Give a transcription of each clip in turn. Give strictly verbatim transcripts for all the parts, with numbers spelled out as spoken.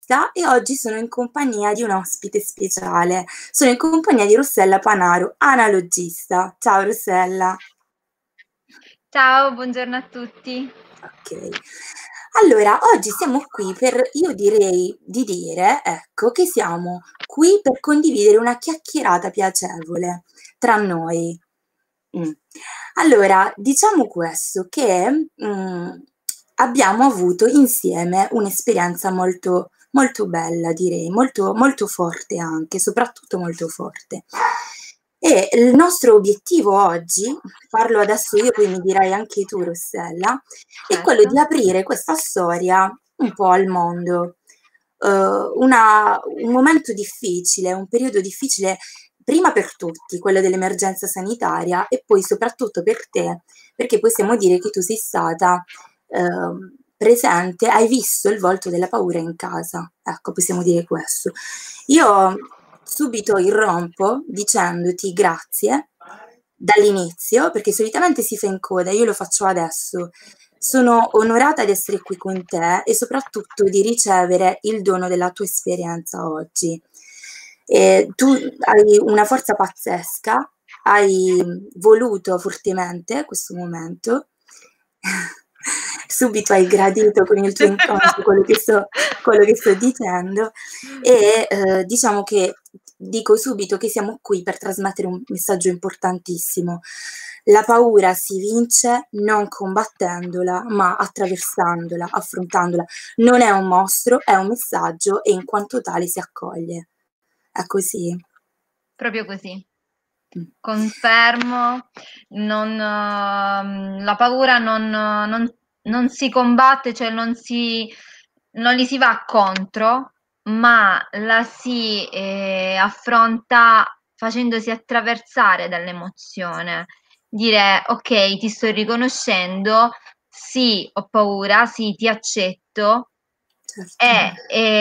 Baptista e oggi sono in compagnia di un ospite speciale. Sono in compagnia di Rossella Panaro, analogista. Ciao Rossella. Ciao, buongiorno a tutti. Ok. Allora, oggi siamo qui per, io direi di dire, ecco, che siamo qui per condividere una chiacchierata piacevole tra noi. Mm. Allora, diciamo questo, che mm, abbiamo avuto insieme un'esperienza molto, molto bella, direi, molto, molto forte anche, soprattutto molto forte. E il nostro obiettivo oggi, parlo adesso io, poi mi dirai anche tu, Rossella, è quello Certo. di aprire questa storia un po' al mondo. Uh, una, un momento difficile, un periodo difficile prima per tutti, quello dell'emergenza sanitaria, e poi soprattutto per te, perché possiamo dire che tu sei stata uh, presente, hai visto il volto della paura in casa. Ecco, possiamo dire questo. Io subito irrompo dicendoti grazie dall'inizio, perché solitamente si fa in coda, io lo faccio adesso. Sono onorata di essere qui con te e soprattutto di ricevere il dono della tua esperienza oggi. E tu hai una forza pazzesca, hai voluto fortemente questo momento, subito hai gradito con il tuo inconscio quello che sto, quello che sto dicendo e eh, diciamo che dico subito che siamo qui per trasmettere un messaggio importantissimo. La paura si vince non combattendola, ma attraversandola, affrontandola. Non è un mostro, è un messaggio e in quanto tale si accoglie. È così. Proprio così. Confermo, non, uh, la paura non, non, non si combatte, cioè non si, non li si va contro, ma la si eh, affronta facendosi attraversare dall'emozione. Dire, ok, ti sto riconoscendo, sì, ho paura, sì, ti accetto, Certo. e,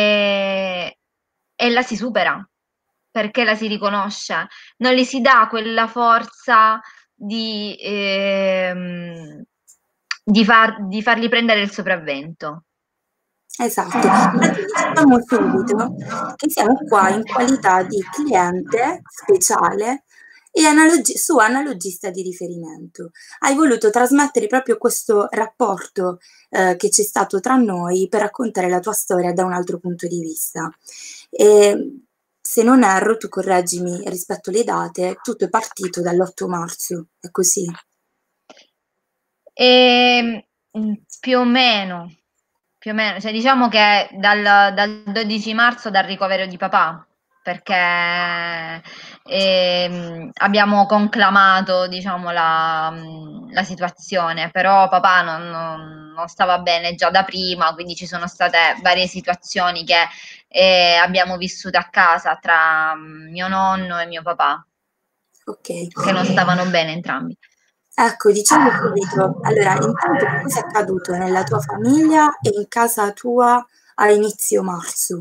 e, e la si supera perché la si riconosce, non le si dà quella forza di, ehm, di, far, di fargli prendere il sopravvento. Esatto, infatti diciamo subito che siamo qua in qualità di cliente speciale e analogi- su analogista di riferimento. Hai voluto trasmettere proprio questo rapporto eh, che c'è stato tra noi per raccontare la tua storia da un altro punto di vista. E, se non erro, tu correggimi rispetto alle date, tutto è partito dall'otto marzo, è così? E, mh, più o meno, più o meno, cioè diciamo che dal, dal dodici marzo dal ricovero di papà, perché ehm, abbiamo conclamato, diciamo, la, mh, la situazione, però papà non, non- non stava bene già da prima, quindi ci sono state varie situazioni che eh, abbiamo vissuto a casa tra mh, mio nonno e mio papà, Ok. che non stavano bene entrambi. Ecco, diciamo subito, allora, intanto che cosa è accaduto nella tua famiglia e in casa tua a inizio marzo?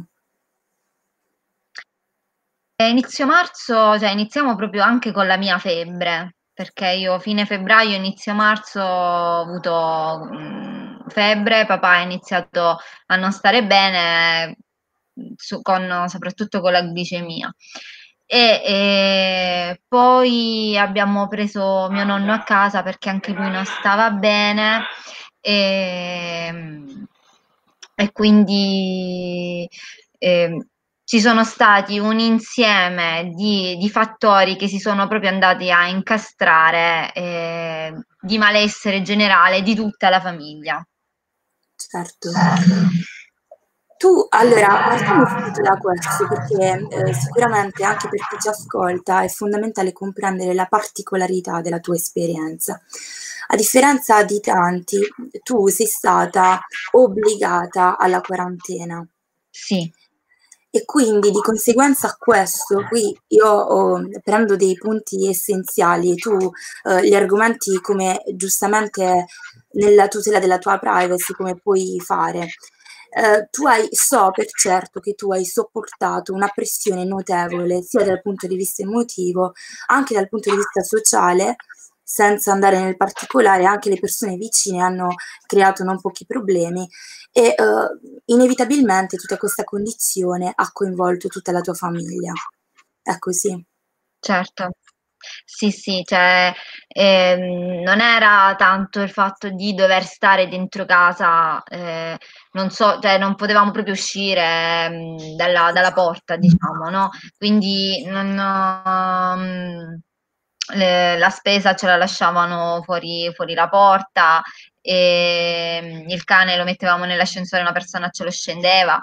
E inizio marzo, cioè iniziamo proprio anche con la mia febbre, perché io fine febbraio, inizio marzo ho avuto mh, febbre, papà ha iniziato a non stare bene, mh, su- con- soprattutto con la glicemia. E, e poi abbiamo preso mio nonno a casa perché anche lui non stava bene e, e quindi eh, ci sono stati un insieme di, di fattori che si sono proprio andati a incastrare eh, di malessere generale di tutta la famiglia. Certo. Tu, allora, partiamo subito da questo, perché eh, sicuramente anche per chi ci ascolta è fondamentale comprendere la particolarità della tua esperienza. A differenza di tanti, tu sei stata obbligata alla quarantena. Sì. E quindi di conseguenza a questo, qui io oh, prendo dei punti essenziali e tu eh, gli argomenti come giustamente nella tutela della tua privacy, come puoi fare. Eh, tu hai, so per certo che tu hai sopportato una pressione notevole, sia dal punto di vista emotivo, anche dal punto di vista sociale, senza andare nel particolare, anche le persone vicine hanno creato non pochi problemi e uh, inevitabilmente tutta questa condizione ha coinvolto tutta la tua famiglia. È così. Certo. Sì, sì, cioè, ehm, non era tanto il fatto di dover stare dentro casa, eh, non so, cioè non potevamo proprio uscire mh, dalla, dalla porta, diciamo, no? Quindi non, um, le- la spesa ce la lasciavano fuori, fuori la porta, e mh, il cane lo mettevamo nell'ascensore, una persona ce lo scendeva.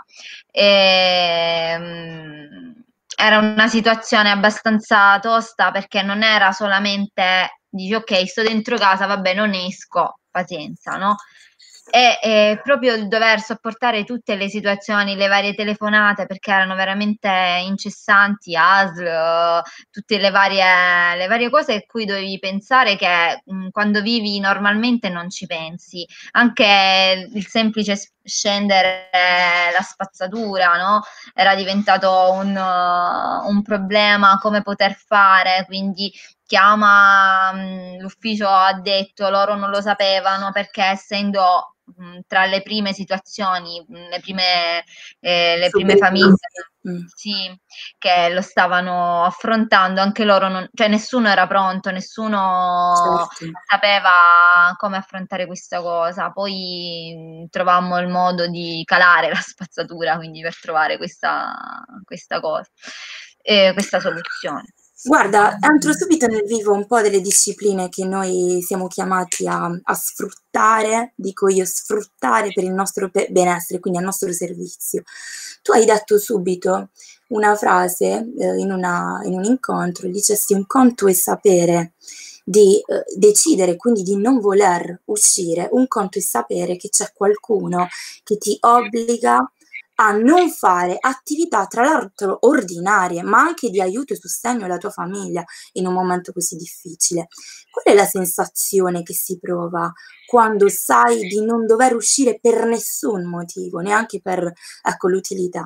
E, mh, era una situazione abbastanza tosta perché non era solamente dici ok, sto dentro casa, vabbè, non esco, pazienza, no? E, e proprio il dover sopportare tutte le situazioni, le varie telefonate, perché erano veramente incessanti, A S L, tutte le varie, le varie cose a cui dovevi pensare che mh, quando vivi normalmente non ci pensi. Anche il semplice scendere la spazzatura, no? Era diventato un, uh, un problema come poter fare, quindi chiama mh, l'ufficio addetto, loro non lo sapevano perché essendo mh, tra le prime situazioni, mh, le prime, eh, le prime famiglie, Mm. sì, che lo stavano affrontando, anche loro, non, cioè nessuno era pronto, nessuno Certo. sapeva come affrontare questa cosa. Poi mh, trovammo il modo di calare la spazzatura, quindi per trovare questa, questa cosa, eh, questa soluzione. Guarda, entro subito nel vivo un po' delle discipline che noi siamo chiamati a, a sfruttare, dico io, sfruttare per il nostro pe- benessere, quindi al nostro servizio. Tu hai detto subito una frase eh, in, una- in un incontro, dicesti un conto è sapere di eh, decidere, quindi di non voler uscire, un conto è sapere che c'è qualcuno che ti obbliga a non fare attività tra l'altro ordinarie, ma anche di aiuto e sostegno alla tua famiglia in un momento così difficile. Qual è la sensazione che si prova quando sai di non dover uscire per nessun motivo, neanche per, ecco, l'utilità?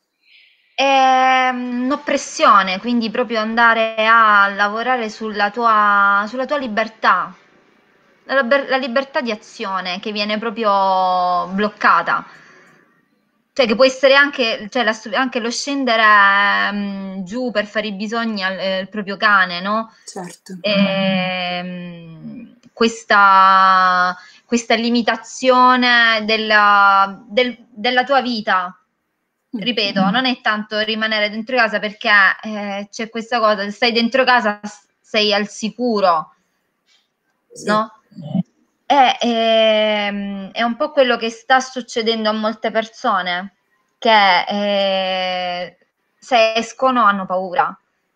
È un'oppressione, quindi proprio andare a lavorare sulla tua, sulla tua libertà, la, liber- la libertà di azione che viene proprio bloccata. Cioè, che può essere anche, cioè, la- anche lo scendere mm, giù per fare i bisogni al, eh, al proprio cane, no? Certo. Ehm, questa, questa limitazione della, del- della tua vita. Mm. Ripeto, non è tanto rimanere dentro casa perché eh, c'è questa cosa, se stai dentro casa sei al sicuro, Sì. no? È, ehm, è un po' quello che sta succedendo a molte persone che eh, se escono hanno paura,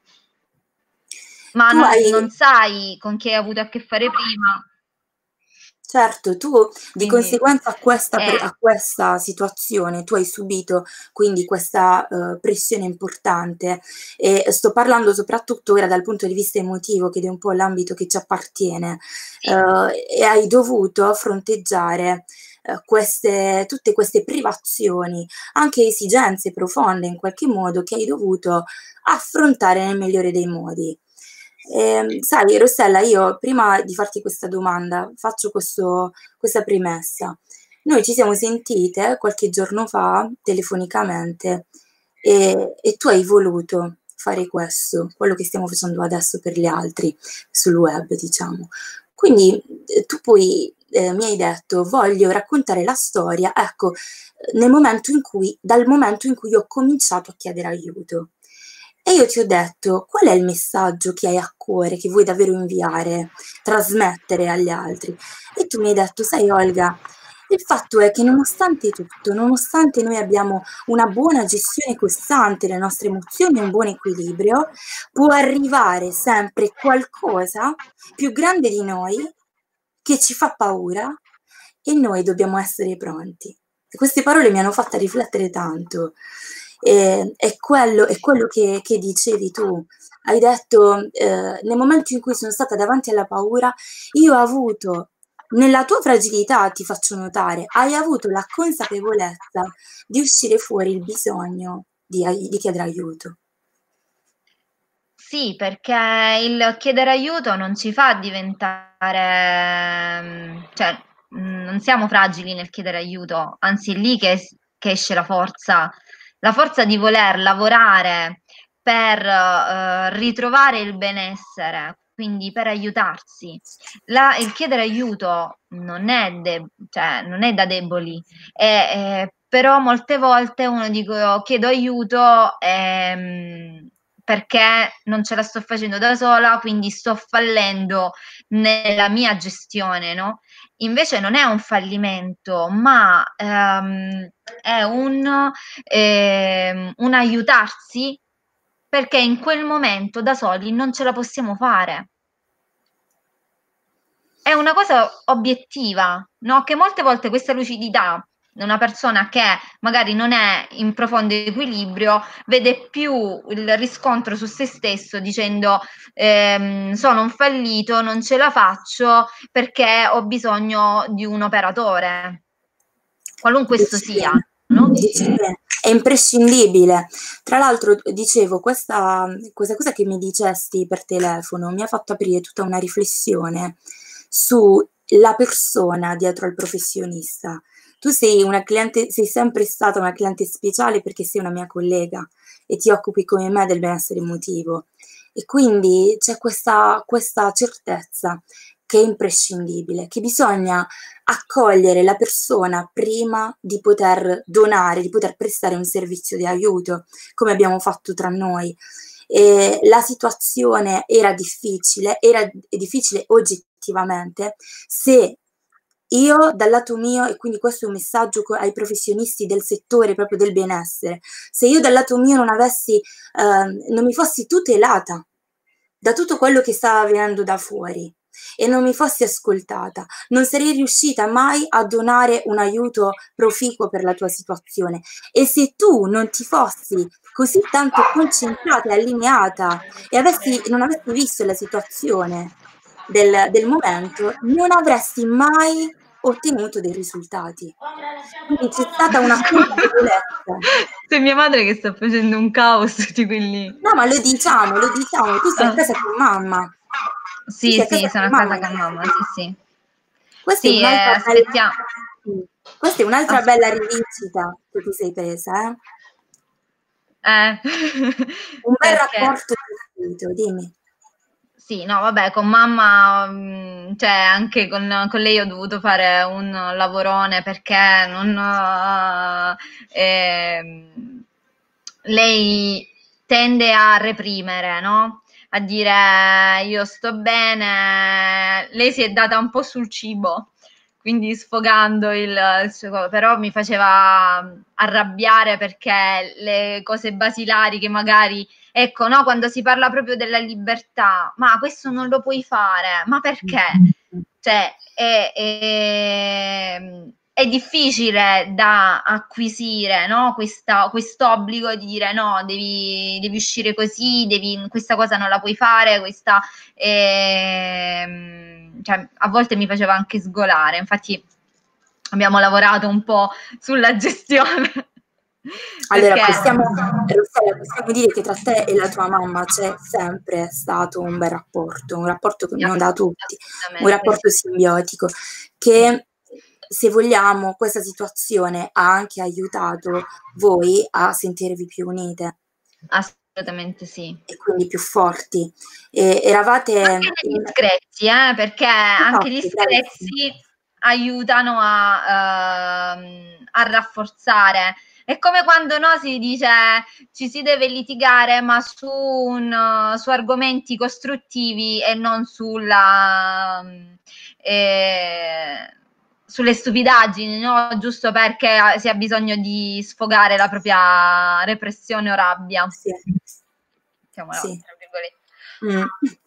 ma Tu non, hai non sai con chi hai avuto a che fare prima, Certo, tu di quindi conseguenza a questa, pre- eh, a questa situazione tu hai subito quindi questa eh, pressione importante e sto parlando soprattutto ora dal punto di vista emotivo, che è un po' l'ambito che ci appartiene, sì. eh, e hai dovuto fronteggiare eh, queste, tutte queste privazioni, anche esigenze profonde in qualche modo che hai dovuto affrontare nel migliore dei modi. Ehm, sai, Rossella, io prima di farti questa domanda faccio questo- questa premessa. Noi ci siamo sentite qualche giorno fa telefonicamente e, e tu hai voluto fare questo, quello che stiamo facendo adesso per gli altri sul web, diciamo. Quindi eh, tu poi eh, mi hai detto voglio raccontare la storia, ecco, nel momento in cui, dal momento in cui ho cominciato a chiedere aiuto. E io ti ho detto, qual è il messaggio che hai a cuore, che vuoi davvero inviare, trasmettere agli altri? E tu mi hai detto, sai Olga, il fatto è che nonostante tutto, nonostante noi abbiamo una buona gestione costante delle nostre emozioni, un buon equilibrio, può arrivare sempre qualcosa più grande di noi che ci fa paura e noi dobbiamo essere pronti. E queste parole mi hanno fatta riflettere tanto. E, è quello, è quello che, che dicevi tu. Hai detto, eh, nel momento in cui sono stata davanti alla paura, io ho avuto, nella tua fragilità, ti faccio notare, hai avuto la consapevolezza di uscire fuori il bisogno di, ai- di chiedere aiuto. Sì, perché il chiedere aiuto non ci fa diventare, mhmm, cioè, mhmm, non siamo fragili nel chiedere aiuto, anzi è lì che es che esce la forza, la forza di voler lavorare per, uhm, ritrovare il benessere, quindi per aiutarsi. La il chiedere aiuto non è deb cioè non è da deboli, e, ehm, però molte volte uno dico: "Chiedo aiuto, ehm, perché non ce la sto facendo da sola, quindi sto fallendo nella mia gestione", no, invece non è un fallimento, ma, ehm, è un ehm, un aiutarsi perché in quel momento da soli non ce la possiamo fare. È una cosa obiettiva, no, che molte volte questa lucidità, una persona che magari non è in profondo equilibrio, vede più il riscontro su se stesso dicendo, ehm: "Sono un fallito, non ce la faccio perché ho bisogno di un operatore", qualunque esso Dici sia, bene, no? dici bene, è imprescindibile. Tra l'altro, dicevo, questa questa cosa che mi dicesti per telefono mi ha fatto aprire tutta una riflessione sulla persona dietro al professionista. Tu sei una cliente sei sempre stata una cliente speciale perché sei una mia collega e ti occupi come me del benessere emotivo. E quindi c'è questa questa certezza che è imprescindibile, che bisogna accogliere la persona prima di poter donare, di poter prestare un servizio di aiuto, come abbiamo fatto tra noi. E la situazione era difficile, era è difficile oggettivamente se io dal lato mio, e quindi questo è un messaggio co ai professionisti del settore proprio del benessere, se io dal lato mio non avessi ehm, non mi fossi tutelata da tutto quello che stava avvenendo da fuori e non mi fossi ascoltata, non sarei riuscita mai a donare un aiuto proficuo per la tua situazione. E se tu non ti fossi così tanto concentrata e allineata e avessi non avessi visto la situazione del del momento, non avresti mai ottenuto dei risultati. Quindi c'è stata una Scusa, consapevolezza. c'è mia madre che sta facendo un caos di quelli. No, ma lo diciamo, lo diciamo, tu sei a Ah. casa con mamma. Tu Sì, sei a sì, casa sono con a mamma casa in con questo mamma, sì, momento. sì. Questa è Sì, eh, un'altra bella aspettia mh, questa è un'altra as bella rivincita che ti sei presa, eh. eh, Un bel perché rapporto gestito, dimmi. sì, no, vabbè, con mamma, mhmm, cioè anche con con lei ho dovuto fare un lavorone perché non ehm, lei tende a reprimere, no, a dire: "Io sto bene". Lei si è data un po' sul cibo, quindi sfogando il il suo co però mi faceva arrabbiare perché le cose basilari che magari ecco, no, quando si parla proprio della libertà: "Ma questo non lo puoi fare, ma perché?" Mh-mh. Cioè è ehm, è difficile da acquisire, no, questa quest'obbligo di dire: "No, devi devi uscire così, devi questa cosa non la puoi fare, questa" ehm, cioè a volte mi faceva anche sgolare. Infatti abbiamo lavorato un po' sulla gestione Allora perché possiamo Rossella, possiamo dire che tra te e la tua mamma c'è sempre stato un bel rapporto, un rapporto che sì, abbiamo ass da tutti, un assolutamente sì. rapporto simbiotico, Sì, che se vogliamo questa situazione ha anche aiutato voi a sentirvi più unite assolutamente sì. e quindi più forti. E eravate Anche negli in screzi, eh, perché anche gli esatto, bravissima. screzi aiutano a uhm, a rafforzare. È come quando, no, si dice ci si deve litigare, ma su un su argomenti costruttivi e non sulla mhmm, ehm, sulle stupidaggini, no, giusto perché a si ha bisogno di sfogare la propria repressione o rabbia. Sì, Mettiamola sì. tra virgolette. Mh.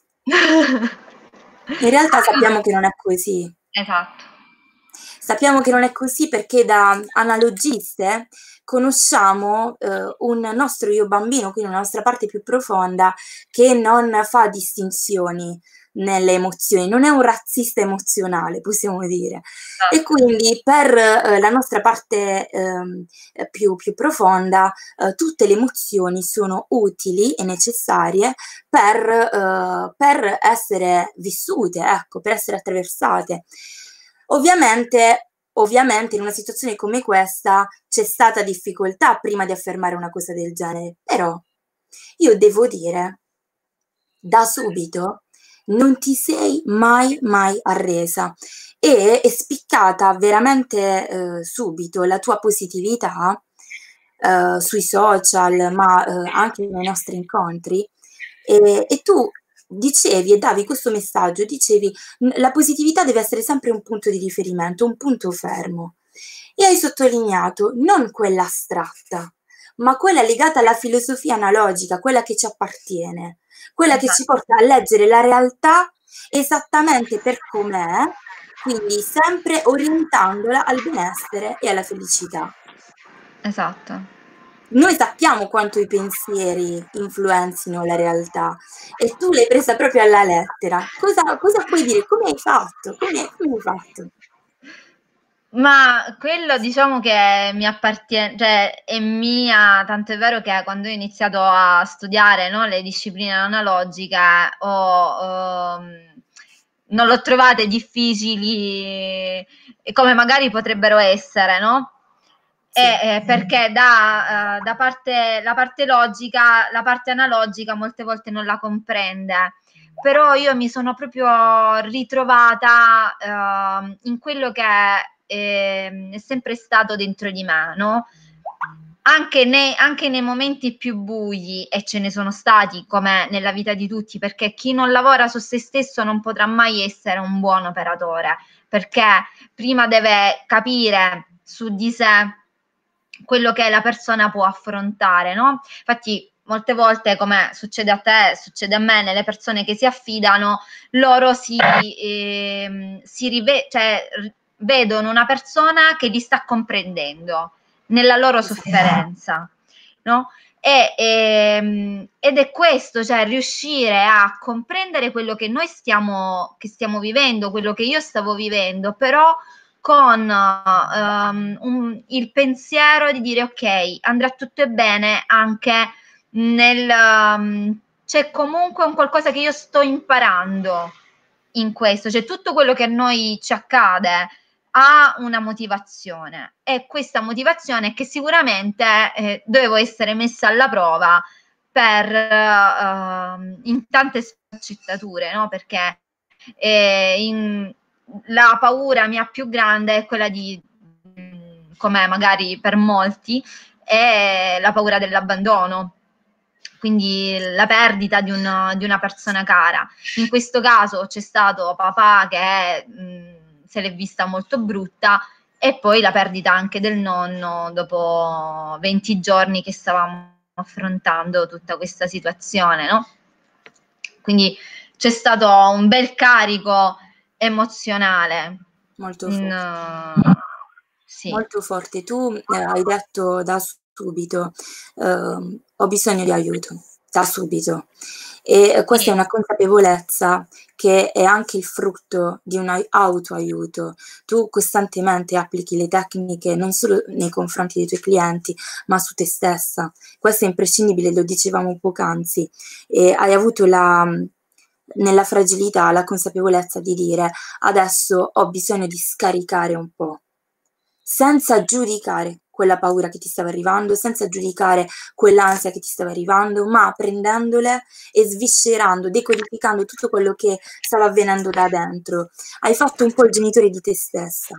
In realtà sappiamo che non è così. Esatto. Sappiamo che non è così perché da analogiste conosciamo, uhm, un nostro io bambino, quindi una nostra parte più profonda, che non fa distinzioni nelle emozioni, non è un razzista emozionale, possiamo dire. E quindi per eh, la nostra parte ehm, più, più profonda, eh, tutte le emozioni sono utili e necessarie per, eh, per essere vissute, ecco, per essere attraversate. Ovviamente, ovviamente in una situazione come questa c'è stata difficoltà prima di affermare una cosa del genere, però io devo dire, da subito non ti sei mai, mai arresa e è spiccata veramente eh, subito la tua positività eh, sui social, ma eh, anche nei nostri incontri. E, e tu dicevi e davi questo messaggio, dicevi la positività deve essere sempre un punto di riferimento, un punto fermo. E hai sottolineato non quella astratta, ma quella legata alla filosofia analogica, quella che ci appartiene, quella che ci porta a leggere la realtà esattamente per com'è, quindi sempre orientandola al benessere e alla felicità. Esatto. Noi sappiamo quanto i pensieri influenzino la realtà e tu l'hai presa proprio alla lettera. Cosa, cosa puoi dire? Come hai fatto? Come, come hai fatto? Ma quello diciamo che mi appartiene, cioè è mia, tanto è vero che quando ho iniziato a studiare, no, le discipline analogiche ho, um, non l'ho trovate difficili come magari potrebbero essere, no? Sì. E, eh, perché da, uh, da parte, la parte logica, la parte analogica molte volte non la comprende. Però io mi sono proprio ritrovata uh, in quello che è, è sempre stato dentro di me, no? Anche nei, anche nei momenti più bui, e ce ne sono stati come nella vita di tutti, perché chi non lavora su se stesso non potrà mai essere un buon operatore, perché prima deve capire su di sé quello che la persona può affrontare, no? Infatti molte volte, come succede a te, succede a me, nelle persone che si affidano, loro si, eh, si rive- cioè, vedono una persona che li sta comprendendo nella loro sofferenza, no? E, e, ed è questo, cioè riuscire a comprendere quello che noi stiamo, che stiamo vivendo, quello che io stavo vivendo, però con um, un, il pensiero di dire ok, andrà tutto bene anche nel... Um, c'è comunque un qualcosa che io sto imparando in questo, cioè tutto quello che a noi ci accade ha una motivazione e questa motivazione è che sicuramente eh, dovevo essere messa alla prova per uh, in tante sfaccettature, no? Perché eh, in, la paura mia più grande è quella di, come magari per molti, è la paura dell'abbandono, quindi la perdita di, un, di una persona cara. In questo caso c'è stato papà che mh, se l'è vista molto brutta e poi la perdita anche del nonno dopo venti giorni che stavamo affrontando tutta questa situazione, no? Quindi c'è stato un bel carico emozionale. Molto In, forte. uh, sì. Molto forte. Tu eh, hai detto da subito, eh, ho bisogno di aiuto, da subito. E questa Sì. è una consapevolezza che è anche il frutto di un autoaiuto. Tu costantemente applichi le tecniche non solo nei confronti dei tuoi clienti, ma su te stessa. Questo è imprescindibile, lo dicevamo poc'anzi. E hai avuto la, nella fragilità la consapevolezza di dire adesso ho bisogno di scaricare un po', senza giudicare quella paura che ti stava arrivando, senza giudicare quell'ansia che ti stava arrivando, ma prendendole e sviscerando, decodificando tutto quello che stava avvenendo da dentro. Hai fatto un po' il genitore di te stessa.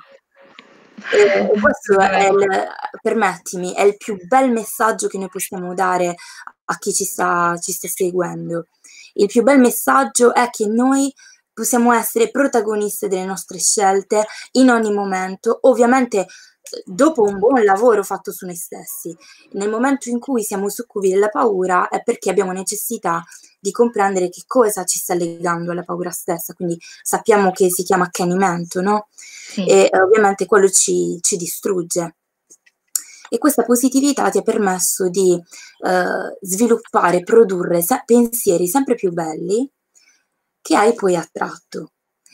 E questo è il, permettimi, è il più bel messaggio che noi possiamo dare a chi ci sta, ci sta seguendo. Il più bel messaggio è che noi possiamo essere protagoniste delle nostre scelte in ogni momento, ovviamente dopo un buon lavoro fatto su noi stessi. Nel momento in cui siamo succubi della paura è perché abbiamo necessità di comprendere che cosa ci sta legando alla paura stessa, quindi sappiamo che si chiama accanimento, no? Sì. E eh, ovviamente quello ci, ci distrugge. E questa positività ti ha permesso di eh, sviluppare, produrre se- pensieri sempre più belli, che hai poi attratto.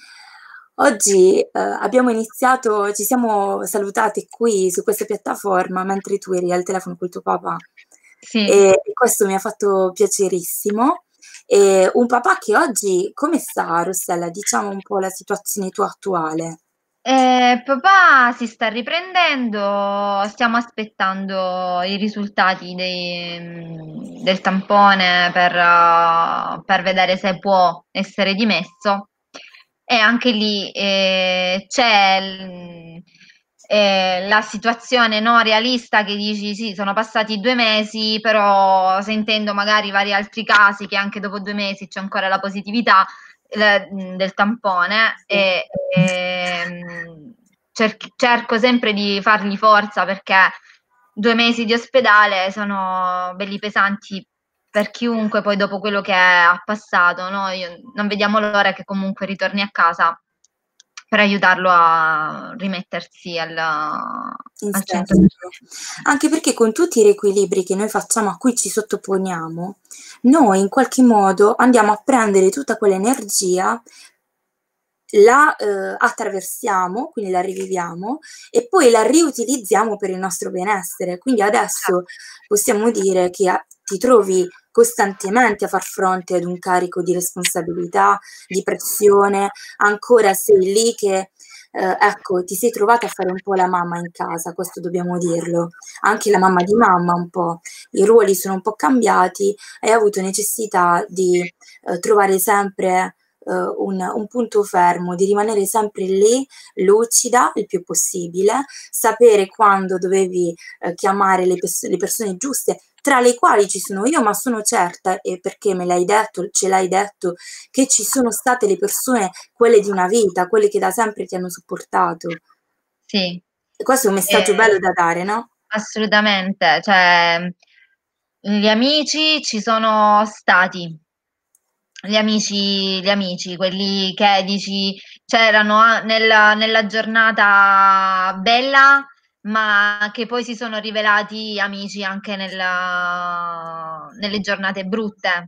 Oggi eh, abbiamo iniziato, ci siamo salutati qui su questa piattaforma mentre tu eri al telefono col tuo papà. Sì. E, e questo mi ha fatto piacerissimo. E un papà che oggi, come sta, Rossella? Diciamo un po' la situazione tua attuale. Eh, papà si sta riprendendo, stiamo aspettando i risultati dei- del tampone per, eh, per vedere se può essere dimesso. E anche lì eh, c'è il- eh, la situazione no, realista che dici sì, sono passati due mesi, però sentendo magari vari altri casi che anche dopo due mesi c'è ancora la positività le- del tampone e, e, cer- cerco sempre di fargli forza perché due mesi di ospedale sono belli pesanti per chiunque poi dopo quello che ha passato, no? Io- non vediamo l'ora che comunque ritorni a casa per aiutarlo a rimettersi al, In al senso, cento per cento. anche perché con tutti i riequilibri che noi facciamo, a cui ci sottoponiamo, noi in qualche modo andiamo a prendere tutta quell'energia, la eh, attraversiamo, quindi la riviviamo e poi la riutilizziamo per il nostro benessere. Quindi adesso possiamo dire che a- ti trovi costantemente a far fronte ad un carico di responsabilità, di pressione, ancora sei lì che eh, ecco, ti sei trovata a fare un po' la mamma in casa, questo dobbiamo dirlo, anche la mamma di mamma un po', i ruoli sono un po' cambiati, hai avuto necessità di eh, trovare sempre eh, un, un punto fermo, di rimanere sempre lì, lucida il più possibile, sapere quando dovevi eh, chiamare le, pers- le persone giuste, tra le quali ci sono io, ma sono certa, e perché me l'hai detto, ce l'hai detto, che ci sono state le persone, quelle di una vita, quelle che da sempre ti hanno supportato. Sì, E questo è un messaggio eh, bello da dare, no? assolutamente. Cioè, gli amici ci sono stati. Gli amici, gli amici, quelli che dici c'erano a- nella, nella giornata bella, ma che poi si sono rivelati amici anche nella- nelle giornate brutte.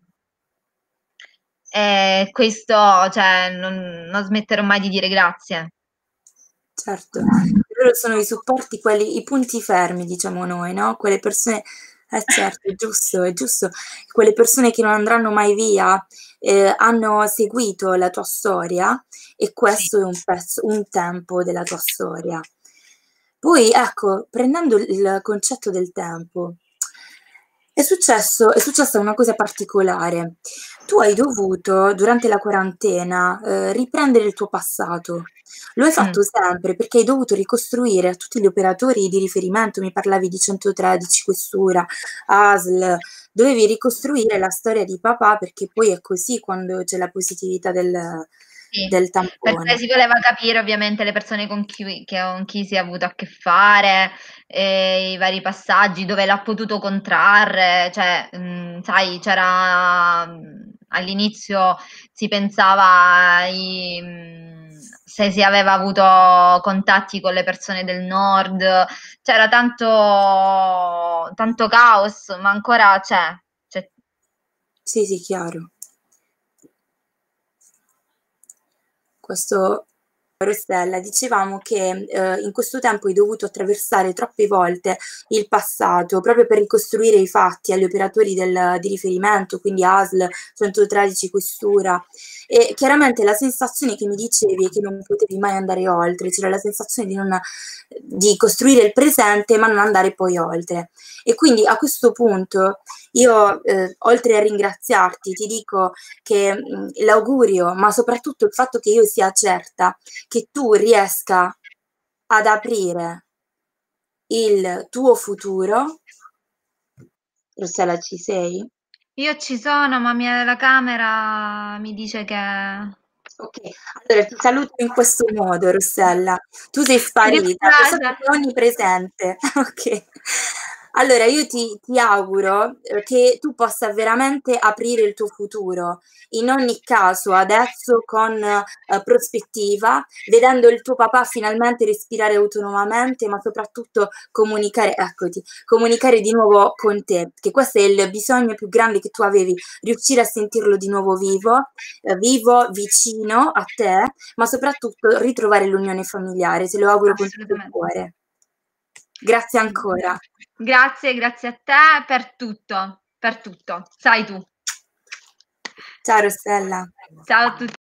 E questo, cioè, non, non smetterò mai di dire grazie. Certo, loro sono i supporti, quelli, i punti fermi, diciamo noi, no? Quelle persone, eh certo, è giusto, è giusto, quelle persone che non andranno mai via, eh, hanno seguito la tua storia e Sì. questo è un pezzo, un tempo della tua storia. Poi, ecco, prendendo il concetto del tempo, è successo, è successa una cosa particolare. Tu hai dovuto, durante la quarantena, eh, riprendere il tuo passato. Lo hai Mm. fatto sempre perché hai dovuto ricostruire a tutti gli operatori di riferimento, mi parlavi di centotredici, Questura, A S L, dovevi ricostruire la storia di papà perché poi è così quando c'è la positività del, Sì, del perché tampone. si voleva capire ovviamente le persone con chi, che- con chi si è avuto a che fare, eh, i vari passaggi, dove l'ha potuto contrarre, cioè, mh, sai, c'era mh, all'inizio si pensava ai, mh, se si aveva avuto contatti con le persone del nord, c'era tanto, tanto caos, ma ancora c'è, c'è. Sì, sì, chiaro. Questo Rossella, dicevamo che eh, in questo tempo hai dovuto attraversare troppe volte il passato proprio per ricostruire i fatti agli operatori del, di riferimento, quindi A S L, centotredici, Questura. E chiaramente la sensazione che mi dicevi è che non potevi mai andare oltre, c'era la sensazione di, non, di costruire il presente ma non andare poi oltre. E quindi a questo punto io, eh, oltre a ringraziarti, ti dico che mh, l'augurio, ma soprattutto il fatto che io sia certa che tu riesca ad aprire il tuo futuro. Rossella, ci sei? Io ci sono, ma mia, la camera mi dice che... Ok, allora ti saluto in questo modo, Rossella. Tu sei Mi sparita, lo so dispiace. che sei onnipresente. Ok. Allora io ti ti auguro, uhm, che tu possa veramente aprire il tuo futuro. In ogni caso adesso con, uhm, prospettiva, vedendo il tuo papà finalmente respirare autonomamente, ma soprattutto comunicare eccoti, comunicare di nuovo con te, che questo è il bisogno più grande che tu avevi, riuscire a sentirlo di nuovo vivo, uhm, vivo, vicino a te, ma soprattutto ritrovare l'unione familiare. Te lo auguro con tutto il Assolutamen cuore. Grazie ancora. Grazie, grazie a te per tutto, per tutto. Sai tu. Ciao Rossella. Ciao a tut